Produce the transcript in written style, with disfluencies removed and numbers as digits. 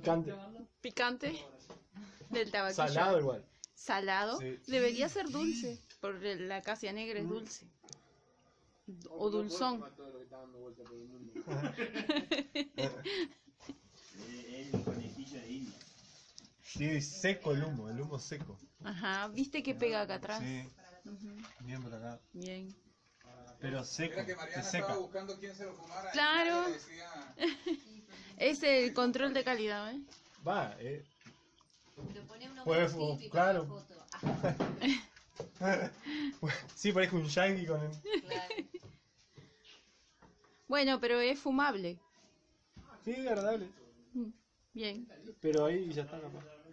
Picante. Picante del tabaquillo. Salado igual. Salado. Sí. Debería ser dulce, porque la acacia negra es dulce. O dulzón. El conejillo de India. Sí, seco el humo seco. Ajá, ¿viste que pega acá atrás? Sí, Ujú, bien por acá. bien. Pero seco, Era que se Mariana seca. estaba buscando quién se lo fumara. Claro. Y nadie le decía, Es el control de calidad, ¿eh? Va, Lo pone uno Puede más fu- así y claro. para la foto. Ah, sí, parece un yankee con el... claro. Bueno, pero es fumable. Sí, agradable. Bien. Pero ahí ya está capaz.